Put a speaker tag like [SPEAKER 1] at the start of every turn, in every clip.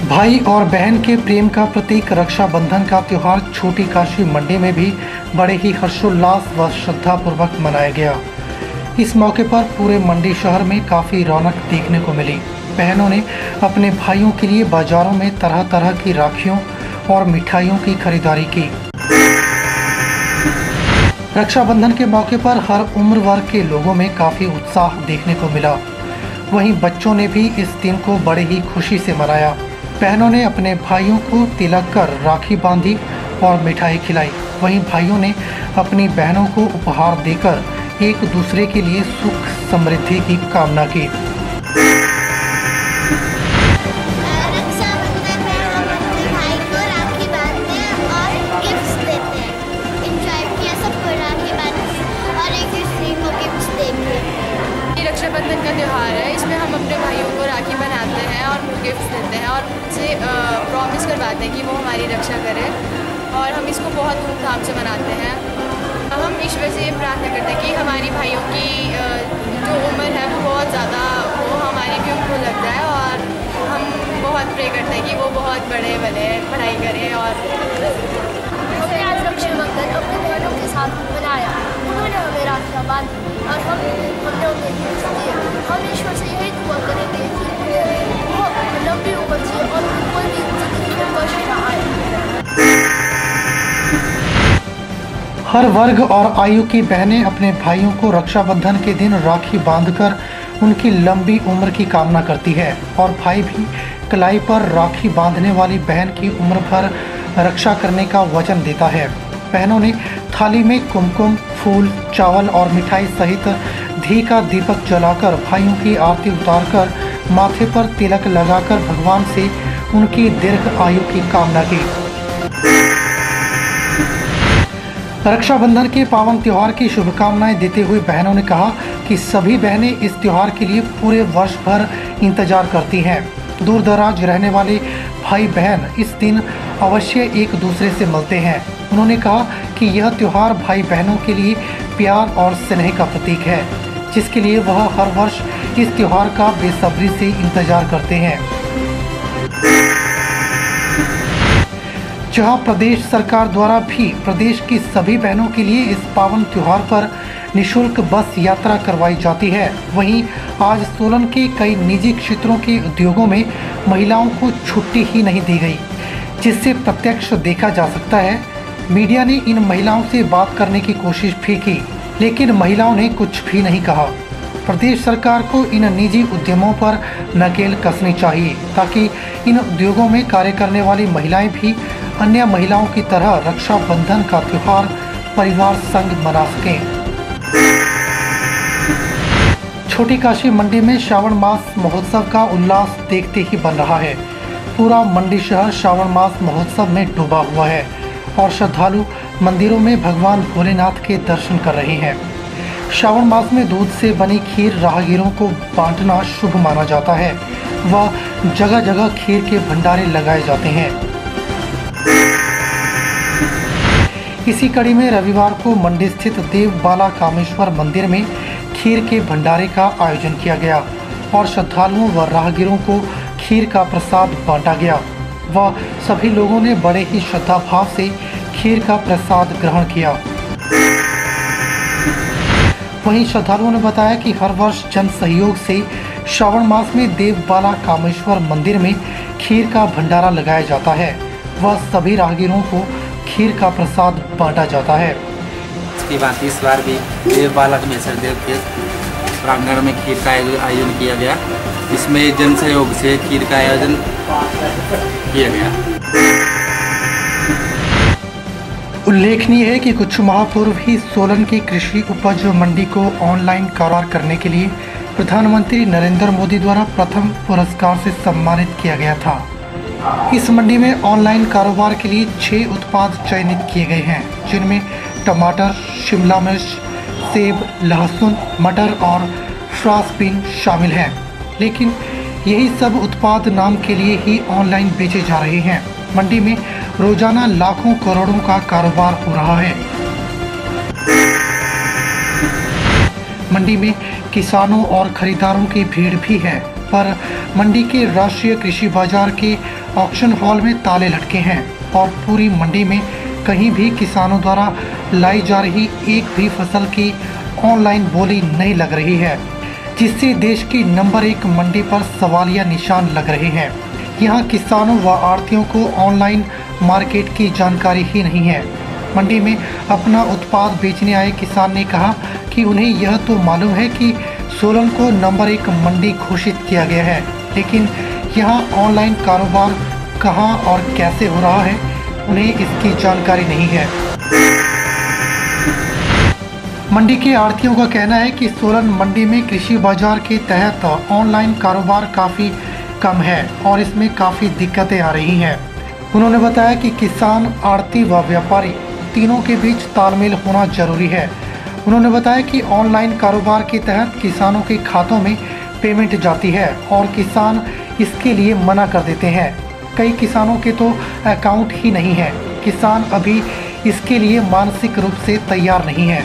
[SPEAKER 1] भाई और बहन के प्रेम का प्रतीक रक्षाबंधन का त्यौहार छोटी काशी मंडी में भी बड़े ही हर्षोल्लास व श्रद्धापूर्वक मनाया गया। इस मौके पर पूरे मंडी शहर में काफ़ी रौनक देखने को मिली। बहनों ने अपने भाइयों के लिए बाजारों में तरह तरह की राखियों और मिठाइयों की खरीदारी की। रक्षाबंधन के मौके पर हर उम्र वर्ग के लोगों में काफ़ी उत्साह देखने को मिला। वहीं बच्चों ने भी इस दिन को बड़े ही खुशी से मनाया। बहनों ने अपने भाइयों को तिलक कर राखी बांधी और मिठाई खिलाई। वहीं भाइयों ने अपनी बहनों को उपहार देकर एक दूसरे के लिए सुख समृद्धि की कामना की।
[SPEAKER 2] रक्षाबंधन का त्यौहार है, इसमें हम अपने भाइयों को राखी बनाते हैं और गिफ्ट्स देते हैं और उनसे प्रॉमिस करवाते हैं कि वो हमारी रक्षा करें, और हम इसको बहुत धूमधाम से मनाते हैं। हम ईश्वर से ये प्रार्थना करते हैं कि हमारी भाइयों की जो उम्र है वो बहुत ज़्यादा वो हमारी भी उनको लग जाए, और हम बहुत प्रे करते हैं कि वो बहुत बड़े बने, पढ़ाई करें। और
[SPEAKER 3] हमने आज रक्षाबंधन अपने बहनों के साथ मनाया। उन्होंने हमें राखियाँ बांधी और हमने उन्हें गिफ्ट दिए। हम ईश्वर से यही दुआ करेंगे कि वो लंबी उम्र से और कोई भी जिंदगी में कष्ट ना आए।
[SPEAKER 1] हर वर्ग और आयु की बहनें अपने भाइयों को रक्षाबंधन के दिन राखी बांधकर उनकी लंबी उम्र की कामना करती है, और भाई भी कलाई पर राखी बांधने वाली बहन की उम्र भर रक्षा करने का वचन देता है। बहनों ने थाली में कुमकुम, फूल, चावल और मिठाई सहित घी का दीपक जलाकर भाइयों की आरती उतारकर माथे पर तिलक लगाकर भगवान से उनकी दीर्घ आयु की कामना की। रक्षाबंधन के पावन त्योहार की शुभकामनाएं देते हुए बहनों ने कहा कि सभी बहनें इस त्योहार के लिए पूरे वर्ष भर इंतजार करती हैं। दूर दराज रहने वाले भाई बहन इस दिन अवश्य एक दूसरे से मिलते हैं। उन्होंने कहा कि यह त्योहार भाई बहनों के लिए प्यार और स्नेह का प्रतीक है, जिसके लिए वह हर वर्ष इस त्योहार का बेसब्री से इंतजार करते हैं। जहां प्रदेश सरकार द्वारा भी प्रदेश की सभी बहनों के लिए इस पावन त्योहार पर निःशुल्क बस यात्रा करवाई जाती है, वहीं आज सोलन के कई निजी क्षेत्रों के उद्योगों में महिलाओं को छुट्टी ही नहीं दी गई, जिससे प्रत्यक्ष देखा जा सकता है। मीडिया ने इन महिलाओं से बात करने की कोशिश भी की, लेकिन महिलाओं ने कुछ भी नहीं कहा। प्रदेश सरकार को इन निजी उद्यमों पर नकेल कसनी चाहिए, ताकि इन उद्योगों में कार्य करने वाली महिलाएं भी अन्य महिलाओं की तरह रक्षाबंधन का त्योहार परिवार संग मना सकें। छोटी काशी मंडी में श्रावण मास महोत्सव का उल्लास देखते ही बन रहा है। पूरा मंडी शहर श्रावण मास महोत्सव में डूबा हुआ है और श्रद्धालु मंदिरों में भगवान भोलेनाथ के दर्शन कर रहे हैं। श्रावण मास में दूध से बनी खीर राहगीरों को बांटना शुभ माना जाता है व जगह जगह खीर के भंडारे लगाए जाते हैं। इसी कड़ी में रविवार को मंडी स्थित देव बाला कामेश्वर मंदिर में खीर के भंडारे का आयोजन किया गया और श्रद्धालुओं व राहगीरों को खीर का प्रसाद बांटा गया व सभी लोगों ने बड़े ही श्रद्धा भाव से खीर का प्रसाद ग्रहण किया। वहीं श्रद्धालुओं ने बताया कि हर वर्ष जन सहयोग से श्रावण मास में देव बाला कामेश्वर मंदिर में खीर का भंडारा लगाया जाता है व सभी राहगीरों को खीर का प्रसाद बांटा जाता है।
[SPEAKER 4] इसके बाद इस बार भी देव बाला कामेश्वर देव के प्रांगण में खीर का आयोजन किया गया। इसमें जन सहयोग से खीर का आयोजन किया गया।
[SPEAKER 1] उल्लेखनीय है कि कुछ माह पूर्व ही सोलन की कृषि उपज मंडी को ऑनलाइन कारोबार करने के लिए प्रधानमंत्री नरेंद्र मोदी द्वारा प्रथम पुरस्कार से सम्मानित किया गया था। इस मंडी में ऑनलाइन कारोबार के लिए 6 उत्पाद चयनित किए गए हैं, जिनमें टमाटर, शिमला मिर्च, सेब, लहसुन, मटर और फ्रांस बीन शामिल हैं। लेकिन यही सब उत्पाद नाम के लिए ही ऑनलाइन बेचे जा रहे हैं। मंडी में रोजाना लाखों करोड़ों का कारोबार हो रहा है। मंडी में किसानों और खरीदारों की भीड़ भी है, पर मंडी के राष्ट्रीय कृषि बाजार के ऑक्शन हॉल में ताले लटके हैं और पूरी मंडी में कहीं भी किसानों द्वारा लाई जा रही एक भी फसल की ऑनलाइन बोली नहीं लग रही है, जिससे देश की नंबर 1 मंडी पर सवालिया निशान लग रहे हैं। यहाँ किसानों व आढ़तियों को ऑनलाइन मार्केट की जानकारी ही नहीं है। मंडी में अपना उत्पाद बेचने आए किसान ने कहा कि उन्हें यह तो मालूम है कि सोलन को नंबर 1 मंडी घोषित किया गया है, लेकिन यहाँ ऑनलाइन कारोबार कहाँ और कैसे हो रहा है उन्हें इसकी जानकारी नहीं है। मंडी के आढ़तियों का कहना है कि सोलन मंडी में कृषि बाजार के तहत ऑनलाइन कारोबार काफ़ी कम है और इसमें काफ़ी दिक्कतें आ रही हैं। उन्होंने बताया कि किसान, आढ़ती व व्यापारी तीनों के बीच तालमेल होना जरूरी है। उन्होंने बताया कि ऑनलाइन कारोबार के तहत किसानों के खातों में पेमेंट जाती है और किसान इसके लिए मना कर देते हैं। कई किसानों के तो अकाउंट ही नहीं है। किसान अभी इसके लिए मानसिक रूप से तैयार नहीं है।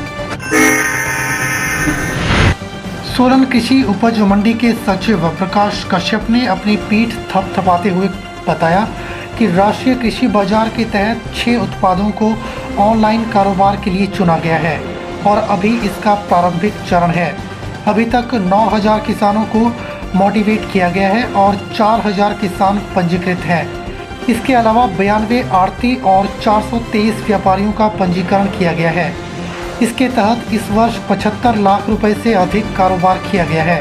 [SPEAKER 1] सोलन कृषि उपज मंडी के सचिव प्रकाश कश्यप ने अपनी पीठ थपथपाते हुए बताया कि राष्ट्रीय कृषि बाजार के तहत 6 उत्पादों को ऑनलाइन कारोबार के लिए चुना गया है और अभी इसका प्रारंभिक चरण है। अभी तक 9000 किसानों को मोटिवेट किया गया है और 4000 किसान पंजीकृत हैं। इसके अलावा 92 आढ़ती और 423 व्यापारियों का पंजीकरण किया गया है। इसके तहत इस वर्ष 75 लाख रुपए से अधिक कारोबार किया गया है।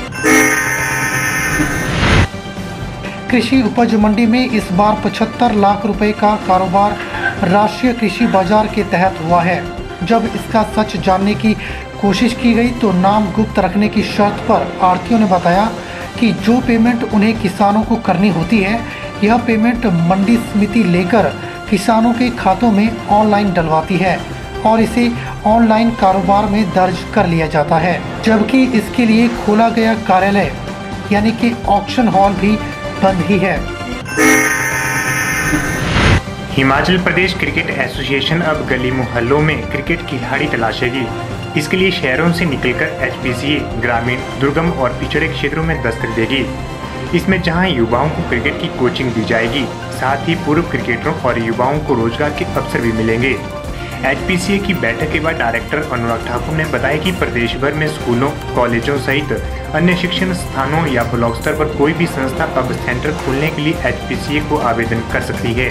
[SPEAKER 1] कृषि उपज मंडी में इस बार 75 लाख रुपए का कारोबार राष्ट्रीय कृषि बाजार के तहत हुआ है। जब इसका सच जानने की कोशिश की गई तो नाम गुप्त रखने की शर्त पर आढ़तियों ने बताया कि जो पेमेंट उन्हें किसानों को करनी होती है, यह पेमेंट मंडी समिति लेकर किसानों के खातों में ऑनलाइन डलवाती है और इसे ऑनलाइन कारोबार में दर्ज कर लिया जाता है, जबकि इसके लिए खोला गया कार्यालय यानी कि ऑक्शन हॉल भी बंद ही है।
[SPEAKER 5] हिमाचल प्रदेश क्रिकेट एसोसिएशन अब गली मोहल्लों में क्रिकेट खिलाड़ी तलाशेगी। इसके लिए शहरों से निकलकर एचपीसीए ग्रामीण, दुर्गम और पिछड़े क्षेत्रों में दस्तक देगी। इसमें जहां युवाओं को क्रिकेट की कोचिंग दी जाएगी, साथ ही पूर्व क्रिकेटरों और युवाओं को रोजगार के अवसर भी मिलेंगे। एचपीसीए की बैठक के बाद डायरेक्टर अनुराग ठाकुर ने बताया कि प्रदेश भर में स्कूलों, कॉलेजों सहित अन्य शिक्षण स्थानों या ब्लॉक स्तर पर कोई भी संस्था अब सेंटर खोलने के लिए एचपीसीए को आवेदन कर सकती है।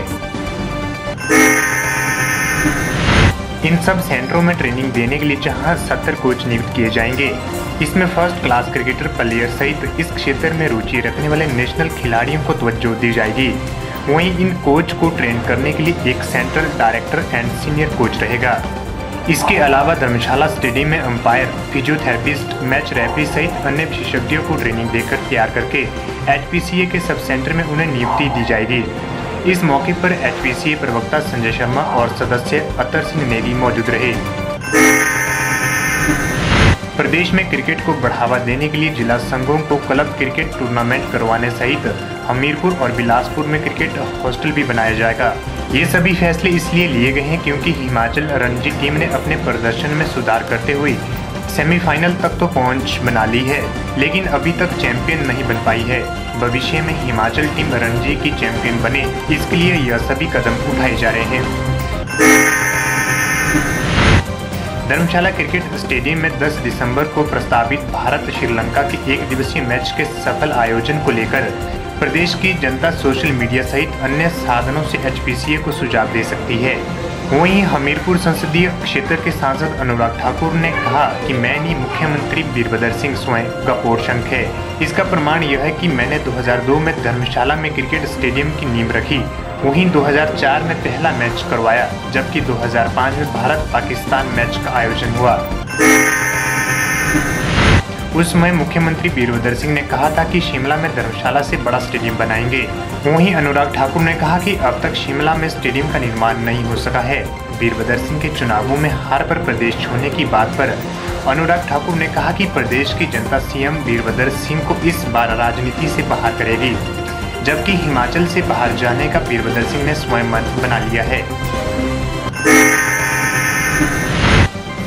[SPEAKER 5] इन सब सेंटरों में ट्रेनिंग देने के लिए जहां 70 कोच नियुक्त किए जाएंगे। इसमें फर्स्ट क्लास क्रिकेटर प्लेयर सहित इस क्षेत्र में रुचि रखने वाले नेशनल खिलाड़ियों को तवज्जो दी जाएगी। वहीं इन कोच को ट्रेन करने के लिए एक central director and senior coach रहेगा। इसके अलावा धर्मशाला स्टेडियम में अंपायर, फिजियोथेरेपिस्ट, मैच रेफरी सहित अन्य विशेषज्ञों को ट्रेनिंग देकर तैयार करके एचपीसीए के सब सेंटर में उन्हें नियुक्ति दी जाएगी। इस मौके पर एचपीसीए प्रवक्ता संजय शर्मा और सदस्य अतर सिंह नेगी मौजूद रहे। प्रदेश में क्रिकेट को बढ़ावा देने के लिए जिला संघों को क्लब क्रिकेट टूर्नामेंट करवाने सहित हमीरपुर और बिलासपुर में क्रिकेट हॉस्टल भी बनाया जाएगा। ये सभी फैसले इसलिए लिए गए हैं क्योंकि हिमाचल रणजी टीम ने अपने प्रदर्शन में सुधार करते हुए सेमीफाइनल तक तो पहुंच बना ली है, लेकिन अभी तक चैंपियन नहीं बन पाई है। भविष्य में हिमाचल टीम रणजी की चैंपियन बने, इसके लिए यह सभी कदम उठाए जा रहे हैं। धर्मशाला क्रिकेट स्टेडियम में 10 दिसंबर को प्रस्तावित भारत श्रीलंका के 1 दिवसीय मैच के सफल आयोजन को लेकर प्रदेश की जनता सोशल मीडिया सहित अन्य साधनों से एचपीसीए को सुझाव दे सकती है। वहीं हमीरपुर संसदीय क्षेत्र के सांसद अनुराग ठाकुर ने कहा कि मैंने मुख्यमंत्री वीरभद्र सिंह स्वयं का पोषक है। इसका प्रमाण यह है कि मैंने 2002 में धर्मशाला में क्रिकेट स्टेडियम की नींव रखी, वहीं 2004 में पहला मैच करवाया, जबकि 2005 में भारत पाकिस्तान मैच का आयोजन हुआ। उस समय मुख्यमंत्री वीरभद्र सिंह ने कहा था कि शिमला में धर्मशाला से बड़ा स्टेडियम बनाएंगे। वहीं अनुराग ठाकुर ने कहा कि अब तक शिमला में स्टेडियम का निर्माण नहीं हो सका है। वीरभद्र सिंह के चुनावों में हार पर प्रदेश छोड़ने की बात पर अनुराग ठाकुर ने कहा कि प्रदेश की जनता सीएम वीरभद्र सिंह को इस बार राजनीति से बाहर करेगी, जबकि हिमाचल से बाहर जाने का वीरभद्र सिंह ने स्वयं मन बना लिया है।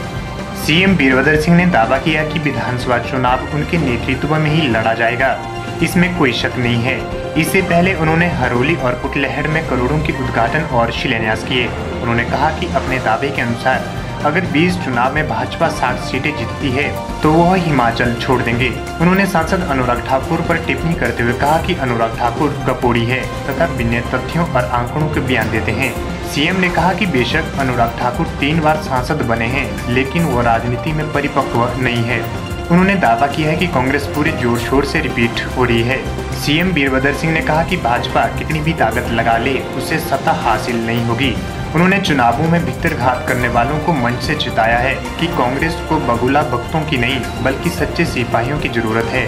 [SPEAKER 5] सीएम वीरभद्र सिंह ने दावा किया कि विधानसभा चुनाव उनके नेतृत्व में ही लड़ा जाएगा। इसमें कोई शक नहीं है। इससे पहले उन्होंने हरोली और कुटलैहड़ में करोड़ों के उद्घाटन और शिलान्यास किए। उन्होंने कहा कि अपने दावे के अनुसार अगर 20 चुनाव में भाजपा 60 सीटें जीतती है तो वह हिमाचल छोड़ देंगे। उन्होंने सांसद अनुराग ठाकुर पर टिप्पणी करते हुए कहा कि अनुराग ठाकुर कपोड़ी है तथा बिना तथ्यों और आंकड़ों के बयान देते हैं। सीएम ने कहा कि बेशक अनुराग ठाकुर 3 बार सांसद बने हैं, लेकिन वो राजनीति में परिपक्व नहीं है। उन्होंने दावा किया है कि कांग्रेस पूरे जोर शोर से रिपीट हो रही है। सीएम वीरभद्र सिंह ने कहा कि भाजपा कितनी भी ताकत लगा ले, उसे सत्ता हासिल नहीं होगी। उन्होंने चुनावों में भित्तरघात करने वालों को मंच से चिताया है कि कांग्रेस को बगुला भक्तों की नहीं बल्कि सच्चे सिपाहियों की जरूरत है।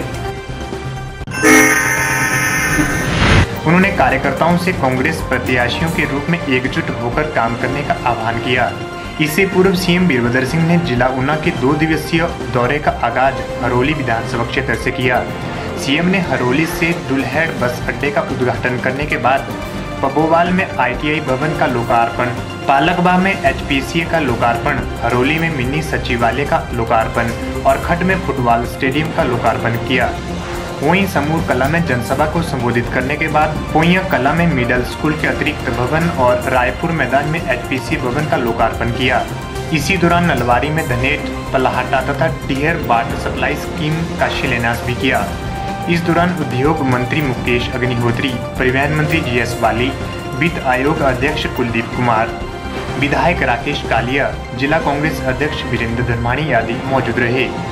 [SPEAKER 5] उन्होंने कार्यकर्ताओं से कांग्रेस प्रत्याशियों के रूप में एकजुट होकर काम करने का आह्वान किया। इससे पूर्व सीएम वीरभद्र सिंह ने जिला ऊना के 2 दिवसीय दौरे का आगाज हरोली विधानसभा क्षेत्र से किया। सीएम ने हरोली से दुल्हड़ बस अड्डे का उद्घाटन करने के बाद पबोवाल में ITI भवन का लोकार्पण, पालकबा में HPCA का लोकार्पण, हरोली में मिनी सचिवालय का लोकार्पण और खट में फुटबॉल स्टेडियम का लोकार्पण किया। वहीं समूर कला में जनसभा को संबोधित करने के बाद पोइया कला में मिडिल स्कूल के अतिरिक्त भवन और रायपुर मैदान में HPCA भवन का लोकार्पण किया। इसी दौरान नलवारी में धनेट, पलाहटा तथा टिहर वाटर सप्लाई स्कीम का शिलान्यास भी किया। इस दौरान उद्योग मंत्री मुकेश अग्निहोत्री, परिवहन मंत्री GS वाली, वित्त आयोग अध्यक्ष कुलदीप कुमार, विधायक राकेश कालिया, जिला कांग्रेस अध्यक्ष वीरेंद्र धर्माणी आदि मौजूद रहे।